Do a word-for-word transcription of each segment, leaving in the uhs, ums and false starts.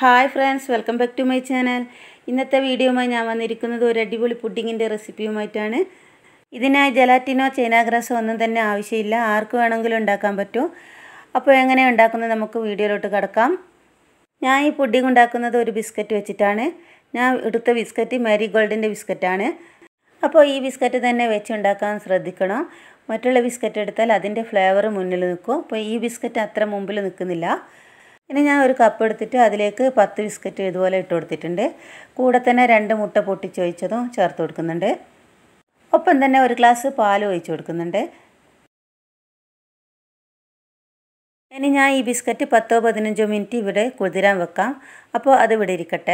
Hi friends, welcome back to my channel. ഇന്നത്തെ വീഡിയോയുമായി ഞാൻ വന്നിരിക്കുന്നത് ഒരു അടിപൊളി പുഡിങ്ങിൻ്റെ റെസിപ്പിയുമായിട്ടാണ്. ഇതിനായി ജലാറ്റിനോ ചൈന ഗ്രാസോ ഒന്നും തന്നെ ആവശ്യമില്ല, ആർക്ക് വേണമെങ്കിലും ഉണ്ടാക്കാൻ പറ്റും. അപ്പോൾ എങ്ങനെയാണ് ഉണ്ടാക്കുന്നത് നമുക്ക് വീഡിയോയിലോട്ട് കിടക്കാം. ഞാൻ ഈ പുഡിങ് ഉണ്ടാക്കുന്നത് ഒരു ബിസ്ക്കറ്റ് വെച്ചിട്ടാണ്. ഞാൻ എടുത്ത ബിസ്ക്കറ്റ് മാരി ഗോൾഡിൻ്റെ ബിസ്ക്കറ്റാണ്. അപ്പോൾ ഈ ബിസ്ക്കറ്റ് തന്നെ വെച്ചുണ്ടാക്കാൻ ശ്രദ്ധിക്കണം. മറ്റുള്ള ബിസ്ക്കറ്റ് എടുത്താൽ അതിൻ്റെ ഫ്ലേവർ മുന്നിൽ നിൽക്കും. അപ്പോൾ ഈ ബിസ്ക്കറ്റ് അത്ര മുമ്പിൽ നിൽക്കുന്നില്ല. ഇനി ഞാൻ ഒരു കപ്പ് എടുത്തിട്ട് അതിലേക്ക് പത്ത് ബിസ്ക്കറ്റ് ഇതുപോലെ ഇട്ട് കൊടുത്തിട്ടുണ്ട്. കൂടെ തന്നെ രണ്ട് മുട്ട പൊട്ടിച്ചൊഴിച്ചതും ചേർത്ത് കൊടുക്കുന്നുണ്ട്. ഒപ്പം തന്നെ ഒരു ഗ്ലാസ് പാൽ ഒഴിച്ച് കൊടുക്കുന്നുണ്ട്. ഇനി ഞാൻ ഈ ബിസ്ക്കറ്റ് പത്തോ പതിനഞ്ചോ മിനിറ്റ് ഇവിടെ കുതിരാൻ വെക്കാം. അപ്പോൾ അത് ഇവിടെ ഇരിക്കട്ടെ.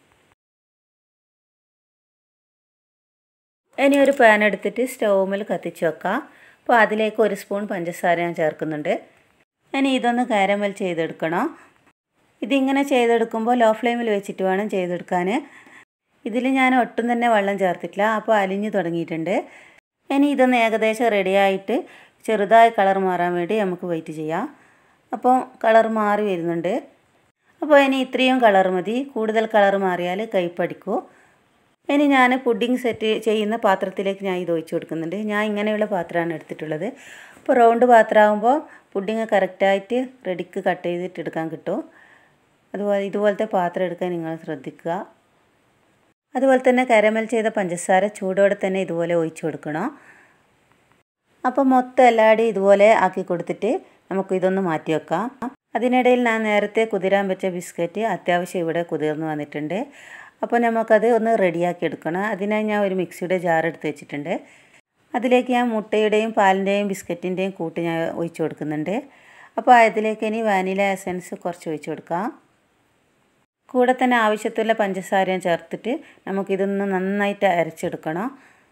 ഇനി ഒരു പാൻ എടുത്തിട്ട് സ്റ്റൗവിൽ കത്തിച്ച് വെക്കാം. അപ്പോൾ അതിലേക്ക് ഒരു സ്പൂൺ പഞ്ചസാര ഞാൻ ചേർക്കുന്നുണ്ട്. ഇനി ഇതൊന്ന് കാരമൽ ചെയ്തെടുക്കണം. ഇതിങ്ങനെ ചെയ്തെടുക്കുമ്പോൾ ലോ ഫ്ലെയിമിൽ വെച്ചിട്ട് വേണം ചെയ്തെടുക്കാൻ. ഇതിൽ ഞാൻ ഒട്ടും തന്നെ വെള്ളം ചേർത്തിട്ടില്ല, അപ്പോൾ അലിഞ്ഞു തുടങ്ങിയിട്ടുണ്ട്. ഇനി ഇതൊന്ന് ഏകദേശം റെഡിയായിട്ട് ചെറുതായി കളർ മാറാൻ വേണ്ടി നമുക്ക് വെയിറ്റ് ചെയ്യാം. അപ്പോൾ കളർ മാറി വരുന്നുണ്ട്. അപ്പോൾ ഇനി ഇത്രയും കളർ മതി, കൂടുതൽ കളർ മാറിയാൽ കൈപ്പടിക്കൂ. ഇനി ഞാൻ പുഡിങ് സെറ്റ് ചെയ്യുന്ന പാത്രത്തിലേക്ക് ഞാൻ ഇത് ഒഴിച്ച് കൊടുക്കുന്നുണ്ട്. ഞാൻ ഇങ്ങനെയുള്ള പാത്രമാണ് എടുത്തിട്ടുള്ളത്. അപ്പോൾ റൗണ്ട് പാത്രമാകുമ്പോൾ പുഡിങ് കറക്റ്റായിട്ട് റെഡിക്ക് കട്ട് ചെയ്തിട്ട് എടുക്കാൻ കിട്ടും. അതുപോലെ ഇതുപോലത്തെ പാത്രം എടുക്കാൻ നിങ്ങൾ ശ്രദ്ധിക്കുക. അതുപോലെ തന്നെ കാരമൽ ചെയ്ത പഞ്ചസാര ചൂടോടെ തന്നെ ഇതുപോലെ ഒഴിച്ച് കൊടുക്കണം. അപ്പോൾ മൊത്തം എല്ലാവരുടെയും ഇതുപോലെ ആക്കി കൊടുത്തിട്ട് നമുക്ക് ഇതൊന്ന് മാറ്റി വെക്കാം. അതിനിടയിൽ ഞാൻ നേരത്തെ കുതിരാൻ വെച്ച ബിസ്ക്കറ്റ് അത്യാവശ്യം ഇവിടെ കുതിർന്ന് വന്നിട്ടുണ്ട്. അപ്പോൾ നമുക്കത് ഒന്ന് റെഡിയാക്കി എടുക്കണം. അതിനായി ഞാൻ ഒരു മിക്സിയുടെ ജാർ എടുത്ത് വെച്ചിട്ടുണ്ട്. അതിലേക്ക് ഞാൻ മുട്ടയുടെയും പാലിൻ്റെയും ബിസ്ക്കറ്റിൻ്റെയും കൂട്ട് ഞാൻ ഒഴിച്ച് കൊടുക്കുന്നുണ്ട്. അപ്പോൾ അതിലേക്ക് ഇനി വാനില എസൻസ് കുറച്ച് ഒഴിച്ച് കൊടുക്കാം. കൂടെ തന്നെ ആവശ്യത്തുള്ള പഞ്ചസാരയും ചേർത്തിട്ട് നമുക്കിതൊന്ന് നന്നായിട്ട് അരച്ചെടുക്കണം.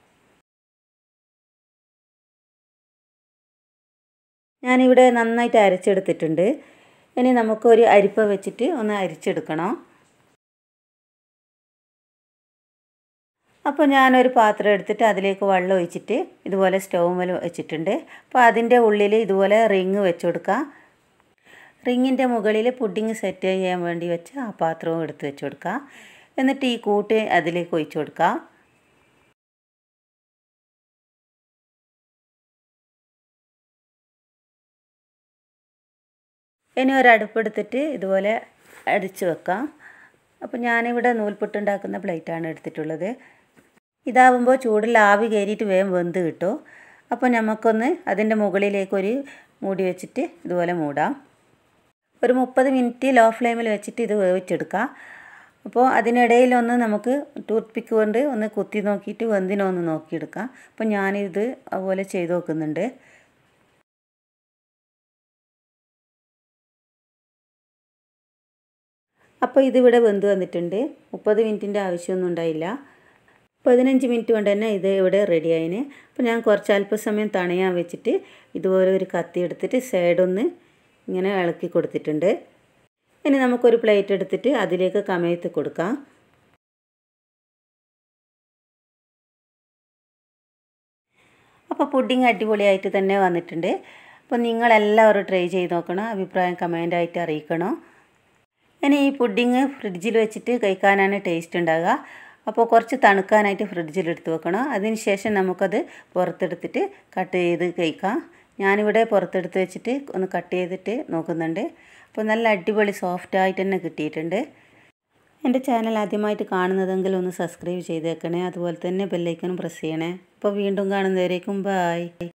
ഞാനിവിടെ നന്നായിട്ട് അരച്ചെടുത്തിട്ടുണ്ട്. ഇനി നമുക്കൊരു അരിപ്പ വെച്ചിട്ട് ഒന്ന് അരിച്ചെടുക്കണം. അപ്പോൾ ഞാനൊരു പാത്രം എടുത്തിട്ട് അതിലേക്ക് വെള്ളം ഒഴിച്ചിട്ട് ഇതുപോലെ സ്റ്റൗവിൽ വെച്ചിട്ടുണ്ട്. അപ്പോൾ അതിൻ്റെ ഉള്ളിൽ ഇതുപോലെ റിങ് വെച്ച് കൊടുക്കാം. റിങ്ങിൻ്റെ മുകളിൽ പുഡിങ് സെറ്റ് ചെയ്യാൻ വേണ്ടി വെച്ച് ആ പാത്രവും എടുത്ത് വെച്ച് കൊടുക്കാം. എന്നിട്ട് ഈ കൂട്ട് അതിലേക്ക് ഒഴിച്ച് കൊടുക്കാം. ഇനി ഒരു അടുപ്പെടുത്തിട്ട് ഇതുപോലെ അടിച്ച് വെക്കാം. അപ്പോൾ ഞാനിവിടെ നൂൽപുട്ടുണ്ടാക്കുന്ന പ്ലേറ്റാണ് എടുത്തിട്ടുള്ളത്. ഇതാവുമ്പോൾ ചൂടിൽ ആവി കയറിയിട്ട് വേഗം വെന്ത് കിട്ടും. അപ്പോൾ നമുക്കൊന്ന് അതിൻ്റെ മുകളിലേക്കൊരു മൂടി വെച്ചിട്ട് ഇതുപോലെ മൂടാം. ഒരു മുപ്പത് മിനിറ്റ് ലോ ഫ്ലെയിമിൽ വെച്ചിട്ട് ഇത് വേവിച്ചെടുക്കാം. അപ്പോൾ അതിനിടയിലൊന്ന് നമുക്ക് ടൂത്ത് പിക്ക് കൊണ്ട് ഒന്ന് കുത്തി നോക്കിയിട്ട് വെന്തിനോ ഒന്ന് നോക്കിയെടുക്കാം. അപ്പോൾ ഞാനിത് അതുപോലെ ചെയ്ത് നോക്കുന്നുണ്ട്. അപ്പോൾ ഇതിവിടെ വെന്ത് വന്നിട്ടുണ്ട്. മുപ്പത് മിനിറ്റിൻ്റെ ആവശ്യമൊന്നും ഉണ്ടായില്ല. പതിനഞ്ച് മിനിറ്റ് കൊണ്ട് തന്നെ ഇത് ഇവിടെ റെഡി ആയിന്. അപ്പോൾ ഞാൻ കുറച്ച് അല്പസമയം തണയാൻ വെച്ചിട്ട് ഇതുപോലെ ഒരു കത്തി എടുത്തിട്ട് സൈഡൊന്ന് ഇങ്ങനെ ഇളക്കി കൊടുത്തിട്ടുണ്ട്. ഇനി നമുക്കൊരു പ്ലേറ്റ് എടുത്തിട്ട് അതിലേക്ക് കമഴ്ത്തി കൊടുക്കാം. അപ്പോൾ പുഡിങ് അടിപൊളിയായിട്ട് തന്നെ വന്നിട്ടുണ്ട്. അപ്പോൾ നിങ്ങളെല്ലാവരും ട്രൈ ചെയ്ത് നോക്കണം, അഭിപ്രായം കമൻ്റായിട്ട് അറിയിക്കണം. ഇനി ഈ പുഡിങ് ഫ്രിഡ്ജിൽ വെച്ചിട്ട് കഴിക്കാനാണ് ടേസ്റ്റ് ഉണ്ടാകുക. അപ്പോൾ കുറച്ച് തണുക്കാനായിട്ട് ഫ്രിഡ്ജിൽ എടുത്ത് വെക്കണം. അതിന് ശേഷം നമുക്കത് പുറത്തെടുത്തിട്ട് കട്ട് ചെയ്ത് കഴിക്കാം. ഞാനിവിടെ പുറത്തെടുത്ത് വെച്ചിട്ട് ഒന്ന് കട്ട് ചെയ്തിട്ട് നോക്കുന്നുണ്ട്. അപ്പോൾ നല്ല അടിപൊളി സോഫ്റ്റായിട്ട് തന്നെ കിട്ടിയിട്ടുണ്ട്. എൻ്റെ ചാനൽ ആദ്യമായിട്ട് കാണുന്നതെങ്കിൽ ഒന്ന് സബ്സ്ക്രൈബ് ചെയ്തേക്കണേ. അതുപോലെ തന്നെ ബെല്ലൈക്കനും പ്രസ് ചെയ്യണേ. അപ്പോൾ വീണ്ടും കാണുന്നവരേക്കും ബായ്.